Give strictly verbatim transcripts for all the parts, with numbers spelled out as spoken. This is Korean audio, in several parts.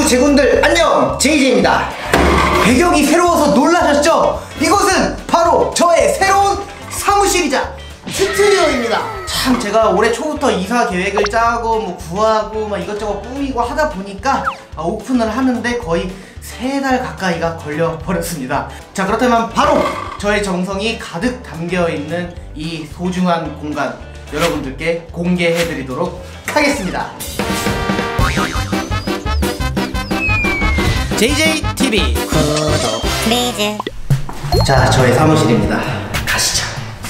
모두 제군들 안녕! 제이제이입니다. 배경이 새로워서 놀라셨죠? 이곳은 바로 저의 새로운 사무실이자 스튜디오입니다. 참 제가 올해 초부터 이사 계획을 짜고 뭐 구하고 막 이것저것 꾸미고 하다 보니까 오픈을 하는데 거의 세 달 가까이가 걸려 버렸습니다. 자, 그렇다면 바로 저의 정성이 가득 담겨 있는 이 소중한 공간 여러분들께 공개해 드리도록 하겠습니다. 제이제이 티비 구독 플리즈. 자, 저의 사무실입니다. 가시죠.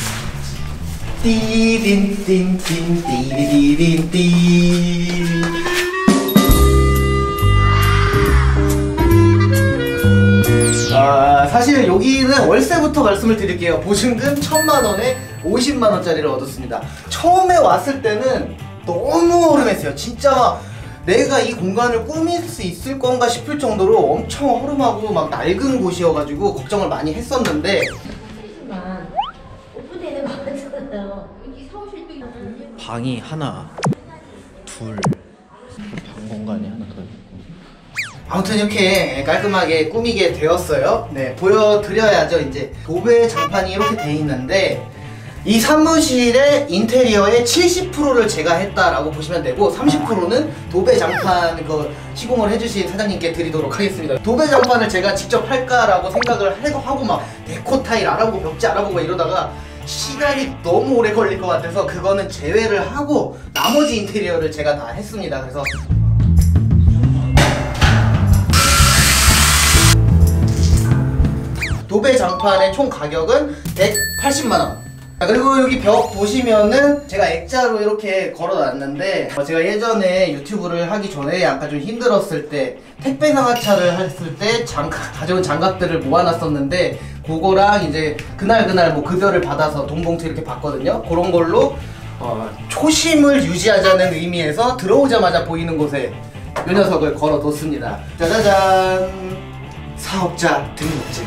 띠딘띵띵 띠디디딘띠. 아, 사실 여기는 월세부터 말씀을 드릴게요. 보증금 천만 원에 오십만 원짜리를 얻었습니다. 처음에 왔을 때는 너무 허름했어요. 진짜 막 내가 이 공간을 꾸밀 수 있을 건가 싶을 정도로 엄청 허름하고 막 낡은 곳이어가지고 걱정을 많이 했었는데, 하지만 오픈되는 거 같잖아요. 여기 사무실도 있고 방이 하나, 둘, 방 공간이 하나 더 있고, 아무튼 이렇게 깔끔하게 꾸미게 되었어요. 네, 보여드려야죠. 이제 도배 장판이 이렇게 돼 있는데 이 사무실의 인테리어의 칠십 퍼센트를 제가 했다라고 보시면 되고 삼십 퍼센트는 도배 장판 그 시공을 해주신 사장님께 드리도록 하겠습니다. 도배 장판을 제가 직접 할까라고 생각을 해도 하고 막 데코 타일 알아보고 벽지 알아보고 이러다가 시간이 너무 오래 걸릴 것 같아서 그거는 제외를 하고 나머지 인테리어를 제가 다 했습니다. 그래서 도배 장판의 총 가격은 백팔십만 원. 그리고 여기 벽 보시면은 제가 액자로 이렇게 걸어놨는데, 제가 예전에 유튜브를 하기 전에 약간 좀 힘들었을 때 택배 상하차를 했을 때 장갑, 가져온 장갑들을 모아놨었는데 그거랑 이제 그날그날 뭐 급여를 받아서 돈 봉투 이렇게 받거든요. 그런 걸로 어, 초심을 유지하자는 의미에서 들어오자마자 보이는 곳에 이 녀석을 걸어뒀습니다. 짜자잔! 사업자 등록증.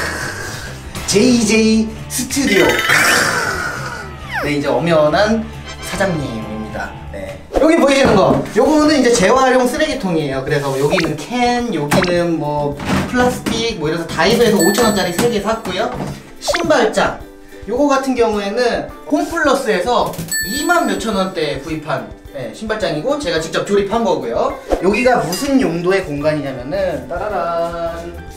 제이제이 스튜디오. 네, 이제 엄연한 사장님입니다. 네. 여기 보이시는 거, 요거는 이제 재활용 쓰레기통이에요. 그래서 여기는 캔, 여기는 뭐 플라스틱, 뭐 이래서 다이소에서 오천 원짜리 세 개 샀고요. 신발장, 요거 같은 경우에는 홈플러스에서 이만 몇천 원대에 구입한 네, 신발장이고 제가 직접 조립한 거고요. 여기가 무슨 용도의 공간이냐면은 따라란,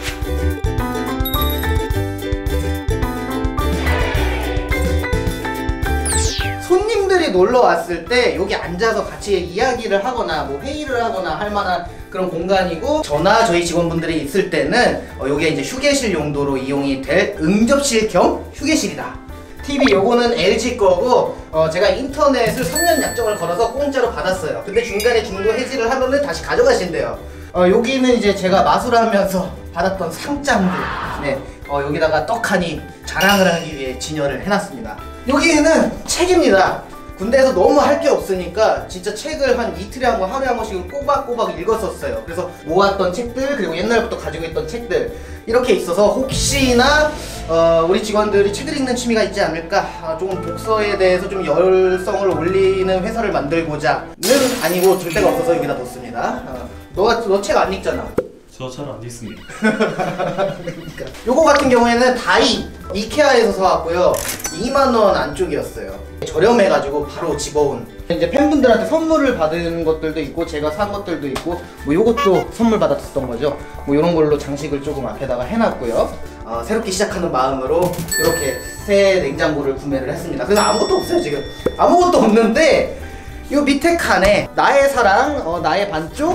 손님들이 놀러 왔을 때 여기 앉아서 같이 이야기를 하거나 뭐 회의를 하거나 할 만한 그런 공간이고, 저나 저희 직원분들이 있을 때는 어, 여기에 이제 휴게실 용도로 이용이 될 응접실 겸 휴게실이다. 티비 요거는 엘지 거고 어, 제가 인터넷을 삼 년 약정을 걸어서 공짜로 받았어요. 근데 중간에 중도 해지를 하면은 다시 가져가신대요. 어, 여기는 이제 제가 마술하면서 받았던 상장들, 네, 어, 여기다가 떡하니 자랑을 하기 위해 진열을 해놨습니다. 여기에는 책입니다. 군대에서 너무 할 게 없으니까 진짜 책을 한 이틀에 한 번, 하루에 한 번씩 꼬박꼬박 읽었었어요. 그래서 모았던 책들, 그리고 옛날부터 가지고 있던 책들 이렇게 있어서 혹시나 어, 우리 직원들이 책을 읽는 취미가 있지 않을까, 아, 조금 독서에 대해서 좀 열성을 올리는 회사를 만들고자는 아니고 줄 데가 없어서 여기다 뒀습니다. 어, 너가 너 책 안 읽잖아. 저 잘 안 읽습니다. 그러니까. 요거 같은 경우에는 다이 이케아에서 사왔고요. 이만 원 안쪽이었어요. 저렴해가지고 바로 집어온. 이제 팬분들한테 선물을 받은 것들도 있고 제가 산 것들도 있고, 뭐 요것도 선물 받았었던 거죠. 뭐 요런 걸로 장식을 조금 앞에다가 해놨고요. 어, 새롭게 시작하는 마음으로 이렇게 새 냉장고를 구매를 했습니다. 그래서 아무것도 없어요. 지금 아무것도 없는데 요 밑에 칸에 나의 사랑, 어, 나의 반쪽,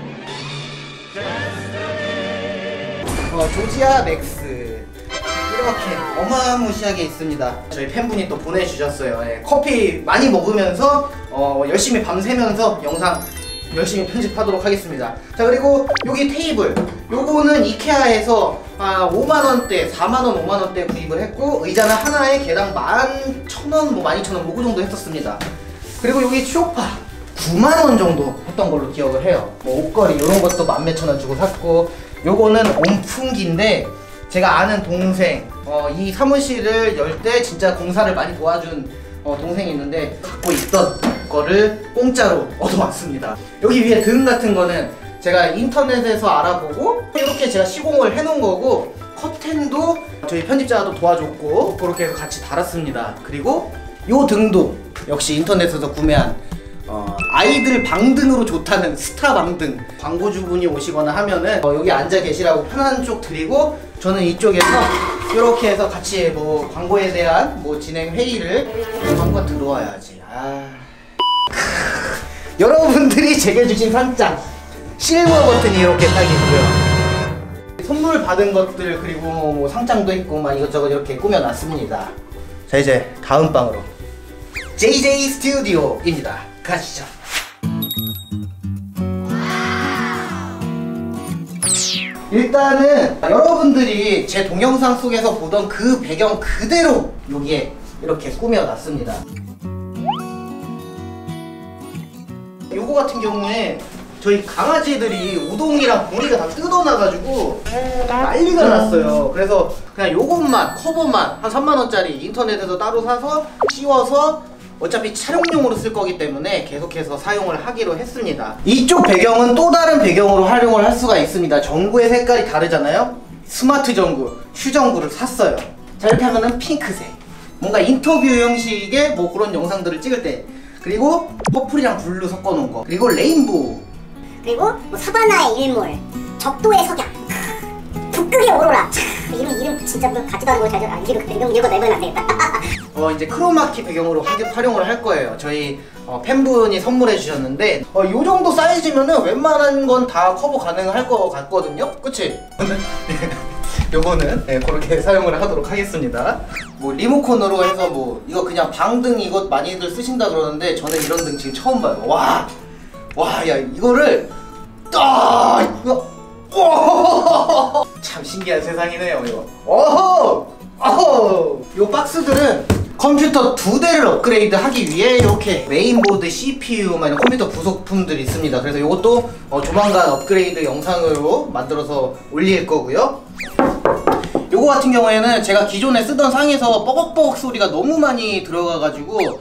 어, 조지아 맥스 이렇게 어마무시하게 있습니다. 저희 팬분이 또 보내주셨어요. 예, 커피 많이 먹으면서 어, 열심히 밤새면서 영상 열심히 편집하도록 하겠습니다. 자, 그리고 여기 테이블, 요거는 이케아에서 아, 오만 원대, 사만 원, 오만 원대 구입을 했고, 의자는 하나에 개당 만 천 원, 뭐 만 이천 원, 뭐 그 정도 했었습니다. 그리고 여기 소파 구만 원 정도 했던 걸로 기억을 해요. 뭐 옷걸이 이런 것도 만 몇천 원 주고 샀고, 요거는 온풍기인데 제가 아는 동생, 어, 이 사무실을 열 때 진짜 공사를 많이 도와준 어, 동생이 있는데 갖고 있던 거를 공짜로 얻어왔습니다. 여기 위에 등 같은 거는 제가 인터넷에서 알아보고 이렇게 제가 시공을 해놓은 거고, 커튼도 저희 편집자도 도와줬고 그렇게 해서 같이 달았습니다. 그리고 요 등도 역시 인터넷에서 구매한 어, 아이들 방등으로 좋다는 스타 방등. 광고주분이 오시거나 하면은 어, 여기 앉아 계시라고 편한 쪽 드리고, 저는 이쪽에서 이렇게 해서 같이 뭐 광고에 대한 뭐 진행 회의를. 광고 들어와야지. 아... 여러분들이 제게 주신 상장 실버 버튼이 이렇게 딱 있고요. 선물 받은 것들 그리고 뭐 상장도 있고 막 이것저것 이렇게 꾸며놨습니다. 자, 이제 다음 방으로 제이제이 스튜디오입니다. 가시죠. 일단은 여러분들이 제 동영상 속에서 보던 그 배경 그대로 여기에 이렇게 꾸며놨습니다. 요거 같은 경우에 저희 강아지들이 우동이랑 보리가 다 뜯어놔가지고 난리가 났어요. 그래서 그냥 요것만, 커버만 한 삼만 원짜리 인터넷에서 따로 사서 씌워서 어차피 촬영용으로 쓸 거기 때문에 계속해서 사용을 하기로 했습니다. 이쪽 배경은 또 다른 배경으로 활용을 할 수가 있습니다. 전구의 색깔이 다르잖아요. 스마트 전구, 휴전구를 샀어요. 자, 이렇게 하면은 핑크색, 뭔가 인터뷰 형식의 뭐 그런 영상들을 찍을 때, 그리고 퍼플이랑 블루 섞어 놓은 거, 그리고 레인보우, 그리고 뭐 사바나의 일몰, 적도의 석양, 북극의 오로라. 이름 이름 진짜 뭐 같지도 않은 걸 잘 안 읽고 이름 읽고 내면 안 되겠다. 어 이제 크로마키 배경으로 하, 활용을 할 거예요. 저희 어, 팬분이 선물해 주셨는데 어, 요 정도 사이즈면은 웬만한 건 다 커버 가능할 것 같거든요. 그치? 요거는 네, 그렇게 사용을 하도록 하겠습니다. 뭐 리모컨으로 해서 뭐 이거 그냥 방등 이것 많이들 쓰신다 그러는데 저는 이런 등 지금 처음 봐요. 와, 와, 야 이거를 아 이거 오! 참 신기한 세상이네요 이거. 오호! 오호! 요 박스들은 컴퓨터 두 대를 업그레이드 하기 위해 이렇게 메인보드, 씨피유, 막 이런 컴퓨터 부속품들이 있습니다. 그래서 이것도 어, 조만간 업그레이드 영상으로 만들어서 올릴 거고요. 요거 같은 경우에는 제가 기존에 쓰던 상에서 뻐걱뻐걱 소리가 너무 많이 들어가가지고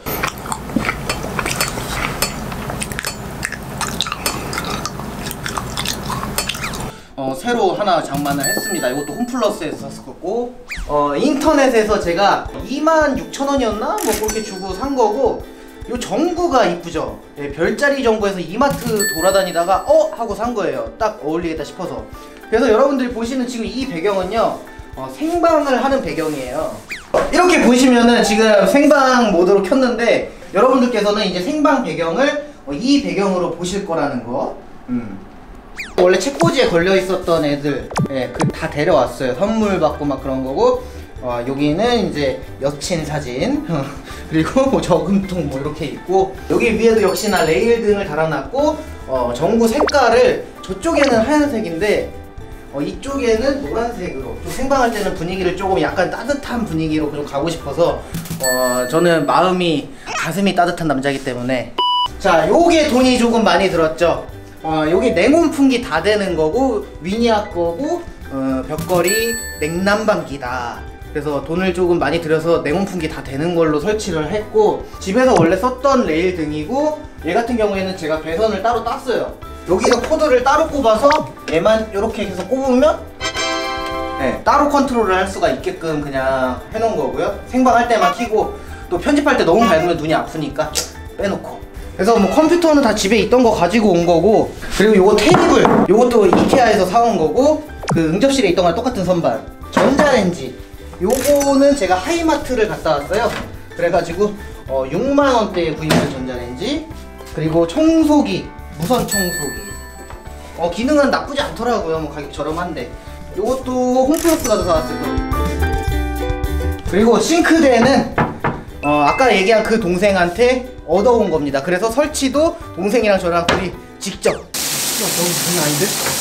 어, 새로 하나 장만을 했습니다. 이것도 홈플러스에서 샀었고, 어, 인터넷에서 제가 이만 육천 원이었나? 뭐 그렇게 주고 산 거고, 요 전구가 이쁘죠? 예, 별자리 전구에서 이마트 돌아다니다가 어? 하고 산 거예요. 딱 어울리겠다 싶어서. 그래서 여러분들이 보시는 지금 이 배경은요, 어, 생방을 하는 배경이에요. 이렇게 보시면은 지금 생방 모드로 켰는데 여러분들께서는 이제 생방 배경을 어, 이 배경으로 보실 거라는 거. 음. 원래 책꽂이에 걸려 있었던 애들, 예, 그 다 데려왔어요. 선물 받고 막 그런 거고, 어, 여기는 이제 여친 사진, 그리고 뭐 저금통 뭐 이렇게 있고, 여기 위에도 역시나 레일 등을 달아놨고, 어, 전구 색깔을 저쪽에는 하얀색인데, 어, 이쪽에는 노란색으로 좀 생방할 때는 분위기를 조금 약간 따뜻한 분위기로 좀 가고 싶어서, 어, 저는 마음이 가슴이 따뜻한 남자이기 때문에. 자, 요게 돈이 조금 많이 들었죠. 어, 여기 냉온풍기 다 되는 거고, 위니아 거고, 어, 벽걸이 냉난방기다. 그래서 돈을 조금 많이 들여서 냉온풍기 다 되는 걸로 설치를 했고, 집에서 원래 썼던 레일 등이고, 얘 같은 경우에는 제가 배선을 따로 땄어요. 여기서 코드를 따로 꼽아서 얘만 이렇게 해서 꼽으면 네, 따로 컨트롤을 할 수가 있게끔 그냥 해놓은 거고요. 생방할 때만 켜고, 또 편집할 때 너무 밝으면 눈이 아프니까 빼놓고. 그래서 뭐 컴퓨터는 다 집에 있던 거 가지고 온 거고, 그리고 요거 테이블, 요것도 이케아에서 사온 거고, 그 응접실에 있던 거랑 똑같은 선반. 전자레인지, 요거는 제가 하이마트를 갔다 왔어요. 그래가지고 어, 육만 원대에 구입한 전자레인지, 그리고 청소기, 무선 청소기. 어, 기능은 나쁘지 않더라고요. 뭐 가격 저렴한데. 요것도 홈플러스 가서 사왔을 거예요. 그리고 싱크대는 어, 아까 얘기한 그 동생한테 얻어온 겁니다. 그래서 설치도 동생이랑 저랑 둘이 직접. 어, 너무 장난 아닌데?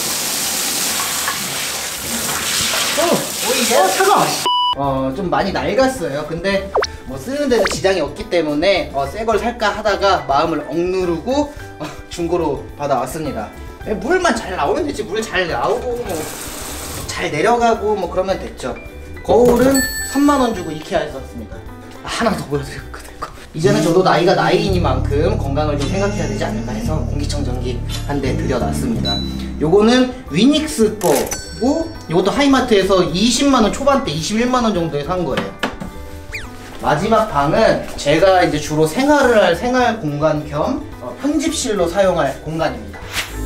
어, 오이야? 어, 차가워. 어, 좀 많이 낡았어요. 근데 뭐 쓰는 데는 지장이 없기 때문에 어, 새 걸 살까 하다가 마음을 억누르고 어, 중고로 받아왔습니다. 물만 잘 나오면 되지. 물 잘 나오고 뭐 잘 내려가고 뭐 그러면 됐죠. 거울은 삼만 원 주고 이케아에서 샀습니다. 아, 하나 더 보여드릴게요. 이제는 저도 나이가 나이이니만큼 건강을 좀 생각해야 되지 않을까 해서 공기청정기 한 대 들여놨습니다. 요거는 위닉스 거고 요것도 하이마트에서 이십만 원 초반대 이십일만 원 정도에 산 거예요. 마지막 방은 제가 이제 주로 생활을 할 생활 공간 겸 어, 편집실로 사용할 공간입니다.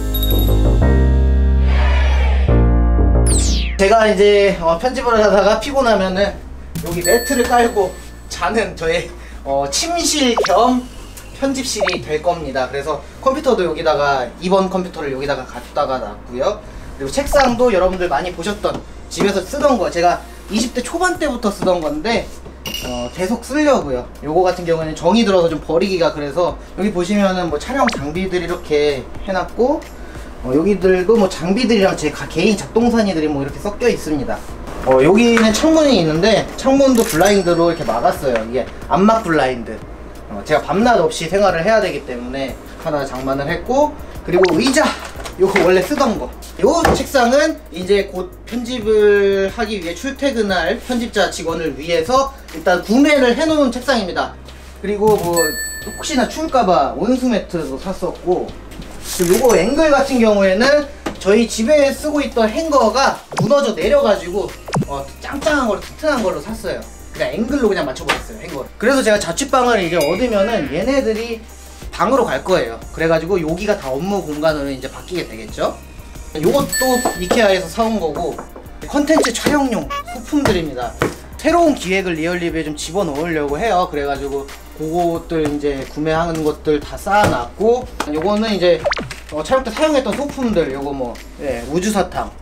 제가 이제 어, 편집을 하다가 피곤하면은 여기 매트를 깔고 자는 저의 어, 침실 겸 편집실이 될 겁니다. 그래서 컴퓨터도 여기다가 이 번 컴퓨터를 여기다가 갖다가 놨고요. 그리고 책상도 여러분들 많이 보셨던 집에서 쓰던 거 제가 이십 대 초반 때부터 쓰던 건데 어, 계속 쓰려고요. 요거 같은 경우에는 정이 들어서 좀 버리기가 그래서 여기 보시면은 뭐 촬영 장비들 이렇게 해놨고 어, 여기들도 뭐 장비들이랑 제 개인 작동산이들이 뭐 이렇게 섞여 있습니다. 어, 여기는 창문이 있는데 창문도 블라인드로 이렇게 막았어요. 이게 암막 블라인드. 어, 제가 밤낮 없이 생활을 해야 되기 때문에 하나 장만을 했고, 그리고 의자 요거 원래 쓰던 거. 요 책상은 이제 곧 편집을 하기 위해 출퇴근할 편집자 직원을 위해서 일단 구매를 해놓은 책상입니다. 그리고 뭐 혹시나 추울까봐 온수 매트도 샀었고, 그리고 요거 앵글 같은 경우에는 저희 집에 쓰고 있던 행거가 무너져 내려가지고 어, 짱짱한 걸로 튼튼한 걸로 샀어요. 그냥 앵글로 그냥 맞춰버렸어요, 행거를. 그래서 제가 자취방을 이제 얻으면은 얘네들이 방으로 갈 거예요. 그래가지고 여기가 다 업무 공간으로 이제 바뀌게 되겠죠. 요것도 이케아에서 사온 거고 컨텐츠 촬영용 소품들입니다. 새로운 기획을 리얼리뷰에 좀 집어넣으려고 해요. 그래가지고 그것들 이제 구매하는 것들 다 쌓아놨고, 요거는 이제 어, 촬영 때 사용했던 소품들, 요거 뭐 예, 우주사탕.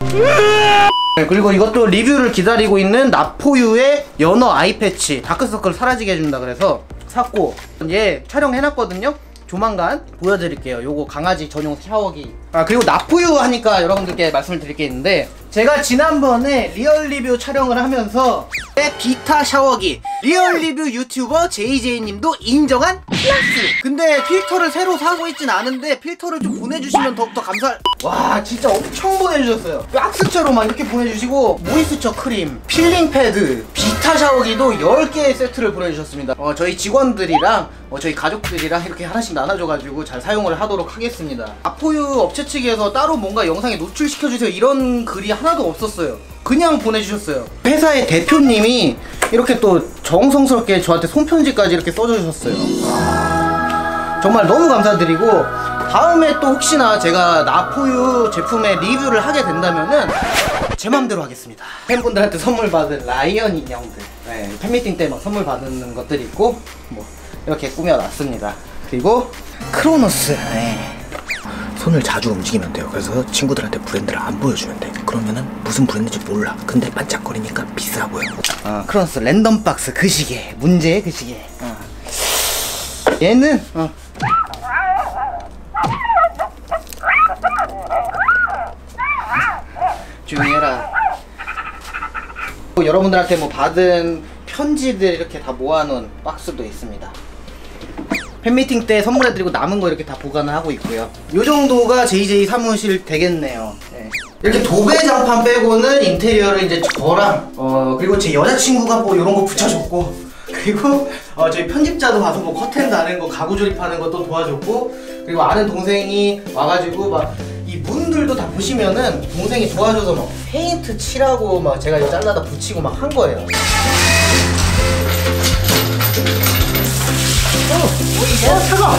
네, 그리고 이것도 리뷰를 기다리고 있는 나포유의 연어 아이패치, 다크서클 사라지게 해준다 그래서 샀고, 얘 촬영해놨거든요. 조만간 보여드릴게요. 요거 강아지 전용 샤워기. 아, 그리고 나포유 하니까 여러분들께 말씀을 드릴 게 있는데, 제가 지난번에 리얼 리뷰 촬영을 하면서 비타 샤워기 리얼 리뷰 유튜버 제이제이님도 인정한 플러스. 근데 필터를 새로 사고 있진 않은데 필터를 좀 보내주시면 더욱더 감사할. 와, 진짜 엄청 보내주셨어요. 박스처럼 막 이렇게 보내주시고, 모이스처 크림, 필링 패드, 비타 샤워기도 열 개의 세트를 보내주셨습니다. 어, 저희 직원들이랑 어, 저희 가족들이랑 이렇게 하나씩 나눠줘가지고 잘 사용을 하도록 하겠습니다. 아포유 업체 측에서 따로 뭔가 영상에 노출시켜주세요 이런 글이 하나도 없었어요. 그냥 보내주셨어요. 회사의 대표님이 이렇게 또 정성스럽게 저한테 손편지까지 이렇게 써주셨어요. 정말 너무 감사드리고, 다음에 또 혹시나 제가 나포유 제품의 리뷰를 하게 된다면은 제 맘대로 하겠습니다. 팬분들한테 선물 받은 라이언 인형들, 네, 팬미팅 때 막 선물 받는 것들이 있고 뭐 이렇게 꾸며놨습니다. 그리고 크로노스, 네. 손을 자주 움직이면 돼요. 그래서 친구들한테 브랜드를 안 보여주면 돼. 그러면은 무슨 브랜드인지 몰라. 근데 반짝거리니까 비싸고요. 어, 크로노스 랜덤 박스 그 시계, 문제의 그 시계. 어. 얘는 어. 조용히 해라. 여러분들한테 뭐 받은 편지들 이렇게 다 모아놓은 박스도 있습니다. 팬미팅 때 선물해드리고 남은 거 이렇게 다 보관을 하고 있고요. 요 정도가 제이제이 사무실 되겠네요. 네. 이렇게 도배장판 빼고는 인테리어를 이제 저랑 어 그리고 제 여자친구가 뭐 이런 거 붙여줬고, 그리고 어 저희 편집자도 와서 뭐 커튼 다는 거, 가구 조립하는 것도 도와줬고, 그리고 아는 동생이 와가지고 막 이 문들도 다 보시면은 동생이 도와줘서 막 페인트 칠하고 막 제가 이거 잘라다 붙이고 막 한 거예요. 어, 어, 차가워.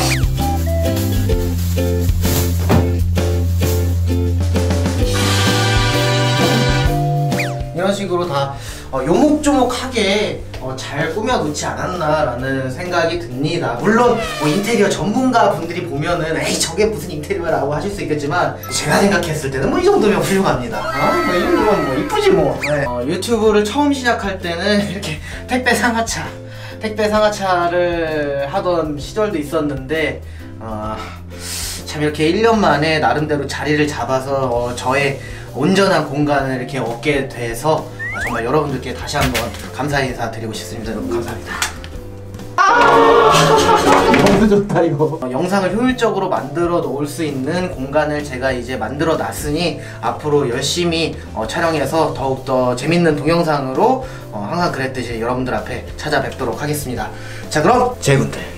이런 식으로 다 어, 요목조목하게 어, 잘 꾸며놓지 않았나라는 생각이 듭니다. 물론 뭐 인테리어 전문가 분들이 보면은 에이 저게 무슨 인테리어라고 하실 수 있겠지만, 제가 생각했을 때는 뭐 이 정도면 훌륭합니다. 어? 뭐 이 정도면 뭐 이쁘지 뭐. 네. 어, 유튜브를 처음 시작할 때는 이렇게 택배 상하차 택배 상하차를 하던 시절도 있었는데, 어, 참 이렇게 일 년 만에 나름대로 자리를 잡아서 어, 저의 온전한 공간을 이렇게 얻게 돼서 어, 정말 여러분들께 다시 한번 감사 인사 드리고 싶습니다. 여러분 감사합니다. 아 너무 좋다 이거. 어, 영상을 효율적으로 만들어 놓을 수 있는 공간을 제가 이제 만들어 놨으니 앞으로 열심히 어, 촬영해서 더욱더 재밌는 동영상으로 어, 항상 그랬듯이 여러분들 앞에 찾아뵙도록 하겠습니다. 자, 그럼 제군들